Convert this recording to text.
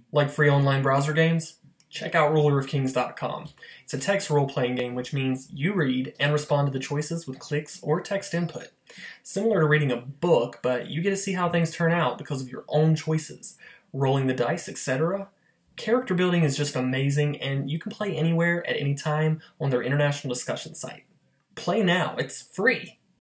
Like free online browser games? Check out RulerOfKings.com. It's a text role-playing game, which means you read and respond to the choices with clicks or text input. Similar to reading a book, but you get to see how things turn out because of your own choices, rolling the dice, etc. Character building is just amazing, and you can play anywhere at any time on their international discussion site. Play now, it's free!